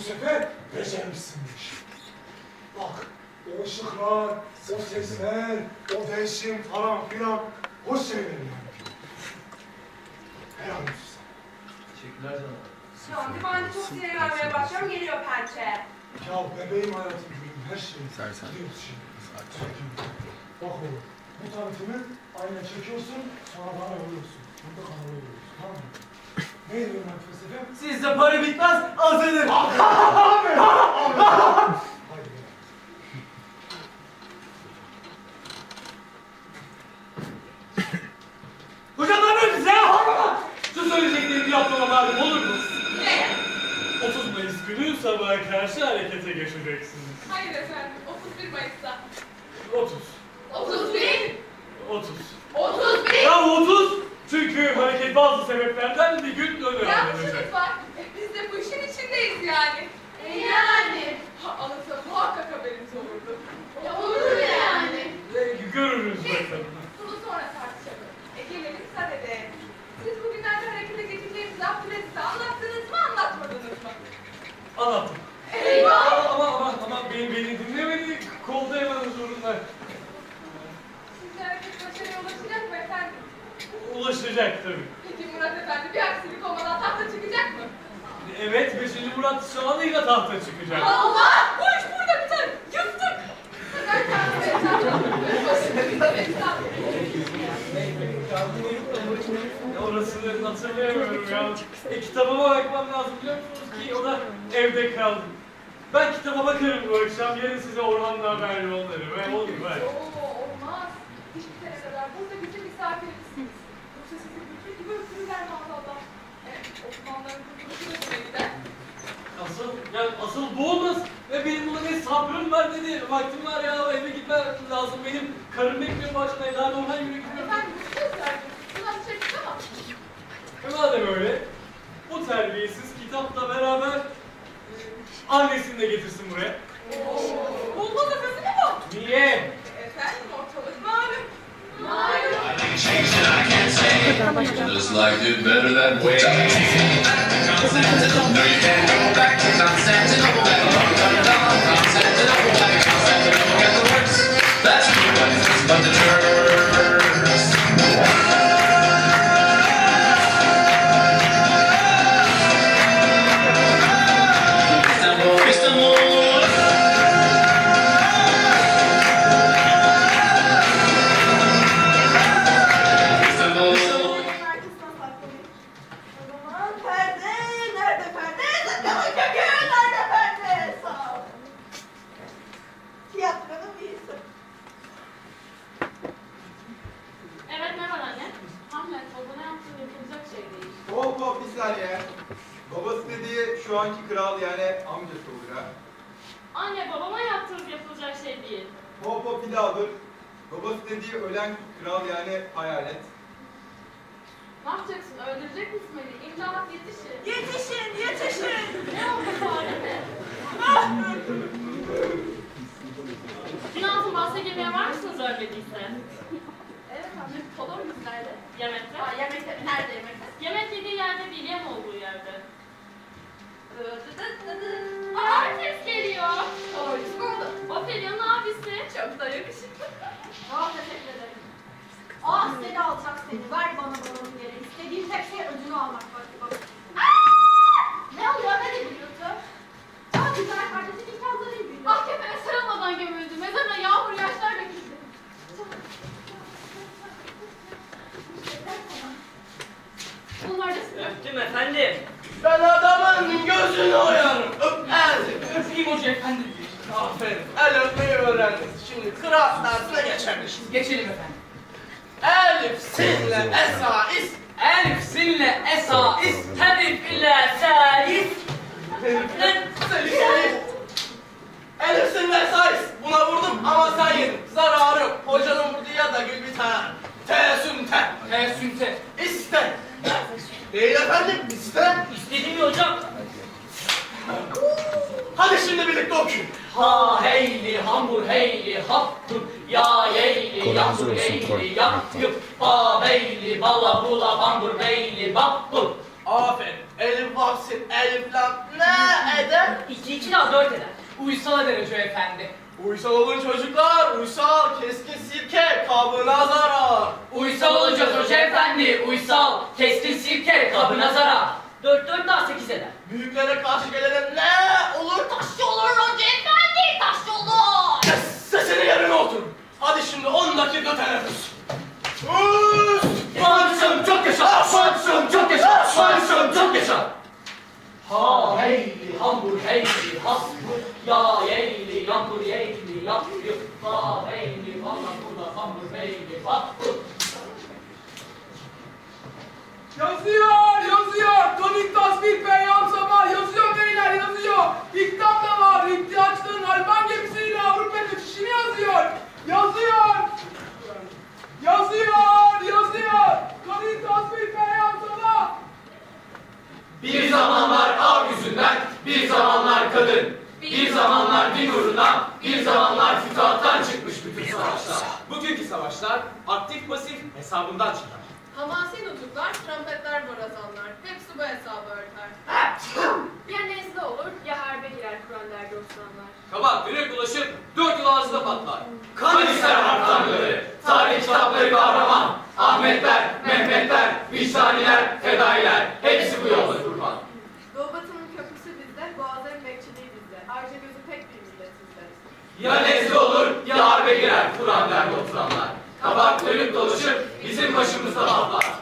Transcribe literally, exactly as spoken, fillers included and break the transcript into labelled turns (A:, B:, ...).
A: sefer becermişsindir. Bak, o ışıklar, o sesler, o değişim falan filan, hoş şeyler yani. Helal olsun sana.
B: Teşekkürler canım.
C: Şu an ben de çok sinir vermeye başlıyorum, geliyor pençe.
A: Ya bebeğim hayatım gülüm, her şeyi biliyoruz şimdi. Bak oğlum, bu tarafını ayna çekiyorsun, sonra bana yolluyorsun. Burada kanala yolluyorsun, tamam mı? Ne diyorum ben felsefem?
B: Sizde para bitmez, azalır.
A: Abi! Haydi gel.
B: Hocam ne yapıyorsunuz ya? Şu söyleyeceklerimi yapmama malum olur mu?
C: Ne?
B: otuz Mayıs günü sabaha karşı harekete geçeceksiniz.
C: Hayır efendim, otuz bir Mayıs'ta.
B: otuz.
C: otuz bir!
B: otuz.
C: otuz bir!
B: Ya otuz! Çünkü hareket bazı sebeplerden bir gün öne alınacak.
C: Yanlışınız var. E, biz de bu işin içindeyiz yani. E yani? Ha, alınsa muhakkak haberimiz olurdu. Ya olur yani.
B: E, Görürüz bakalım.
C: Bunu sonra tartışalım. E gelelim sadede. Siz bugünlerde harekete geçeceğimizi Abdül'e size anlattınız mı, anlatmadınız mı?
B: Anlattım.
C: Eyvah!
B: Ama ama ama beni, beni dinlemedi, kolda hemen huzurunda.
C: Sizce hareket başarıya ulaşacak mı efendim?
B: Ulaşacak tabii.
C: Peki Murat Efendi bir aksilik olmadan tahta çıkacak mı?
B: Evet, beşinci Murat Şahan'ıyla tahta çıkacak.
C: Allah! Bu iş burada biter! Yıktık! Ben kendime
B: Ya orasını hatırlayamıyorum ya. E, kitabıma bakmam lazım biliyor musunuz ki o da evde kaldı. Ben kitaba bakarım bu akşam, yarın size Orhan'la haber yollarım. Ben olur ben.
C: Oo, olmaz. Bir sene kadar burada bizim misafirimizsiniz. Yoksa sizi bütün gibi öpürler maazallah. Evet, okumanların kurtuluşu da buna gider.
B: Asıl, yani asıl bu olmaz. Ve benim buna ne sabrım var dedi. Vaktim var ya, eve gitmem lazım. Benim karım bekliyor başına. Daha normal yürü gidiyorum.
C: Efendim, bu söz verdiniz. Bundan dışarı çıkamam.
B: E madem öyle, bu terbiyesiz kitapla beraber e, annesini de getirsin buraya.
C: Oo, bulmaz efendim bu.
B: Niye?
C: Efendim, ortalık malum. Malum.
D: Just like it better that way. No, you can't go back to Constantinople. Constantinople, Constantinople, get the works. That's what but the Turks. Istanbul, Istanbul.
E: Hop hop bir saniye. Babası dediği şu anki kral yani amcası olur ha.
F: Anne babama yaptığınız yapılacak şey değil.
E: Hop hop bir daha dur. Babası dediği ölen kral yani hayalet.
C: Ne yapacaksın? Öldürecek misin beni? İmdat yetişin.
F: Yetişin, yetişin! Ne oldu fare mi? Dün altın bahse girmeye var mısınız ölmediyse?
C: Evet anne, olur mu nerede?
F: Yemekte?
C: Aa, yemekte. Nerede yemekte?
F: Yemek yediği yerde değil, yem olduğu yerde.
C: Dı dı dı dı.
F: Aa, herkes geliyor.
C: Oy, kim oldu?
F: Ophelia'nın abisi.
C: Çok da yakışıklı.
G: Aa, teşekkür ederim. Aa, seni alacak seni. Ver bana balonu yere. İstediğin tek şey ödünü almak. Bak bak. Ne oluyor? Ne de gülüyorsun? Aa, güzel kardeşim imkanları gülüyor.
C: Ah kefene sarılmadan gömüldü. Mezarına yağmur yaşlar döküldü.
G: Bunlar da size.
H: Öptüm efendim.
B: Ben adamın gözünü oyarım. Öpmezdim. Öpeyim hoca efendi. Aferin. El öpmeyi öğrendiniz. Şimdi kıraat dersine geçelim. Geçelim efendim. Elif, sinle, esa, is.
H: Elif, sinle, esa, is. Herif ile seris.
B: Elif, sinle, esa, is. Buna vurdum ama sen yedin. Zararım. Hocanın vurduğu ya da gül bir tane. Teessünte.
H: Teessünte.
B: İste. Değil efendim, iste.
H: İstedim ya hocam.
B: Hadi şimdi birlikte okuyun.
H: Ha heyli, hamur heyli, hattır. Ya yeyli, yamur heyli, yaptır. Ba beyli, bala bula, bambur beyli, babbur.
B: Aferin. Elif Tahsin, Elif, Lam ne eder?
H: İki iki daha dört eder.
B: Uysal eder Hoca Efendi. Uysal olun çocuklar, uysal, keskin sirke, kabına zarar.
H: Uysal olacağız Hoca Efendi, uysal. Keskin sirke, kabına zarar. Dört dört daha sekiz eder.
B: Büyüklere karşı gelene ne olur? Taşçı olur Hoca Efendi, taşçı olur. Kes sesini yerine otur. Hadi şimdi on dakika teneffüs.
H: Padişahım çok yaşa, padişahım çok yaşa, padişahım çok yaşa. Ha heyli hambur heyli hambur ya yeyli yambur yeyli yambur ha heyli valla burada hambur heyli hambur.
I: Yazıyor, yazıyor. Komik tasvir peyam sabah yazıyor beyler, yazıyor. İktam da var, ihtiyaçların Alman gemisiyle Avrupa geçişini yazıyor. Yazıyor. Yazıyor, yazıyor. Komik tasvir peyam sabah.
H: Bir zamanlar av yüzünden, bir zamanlar kadın, bir zamanlar din uğruna, bir zamanlar fütuhattan çıkmış bütün savaşlar.
E: Bugünkü savaşlar aktif pasif hesabından çıkar.
C: Hamasi nutuklar, trompetler, borazanlar. Hepsi bu hesabı örter. Ya nezle olur, ya harbe girer Kur'anlar doksanlar.
E: Kabak direkt dolaşıp dört yıl ağzında patlar.
H: Kan ister harptanları, tarih kitapları kahraman, Ahmetler, Mehmetler, vicdaniler, fedailer, hepsi bu yolda kurban.
C: Doğu Batı'nın köprüsü bizde, Boğazların bekçiliği bizde. Ayrıca gözü pek bir millet bizde.
H: Ya nezle olur, ya harbe girer Kur'an derdi oturanlar. Kabak dönüp dolaşıp bizim başımızda patlar.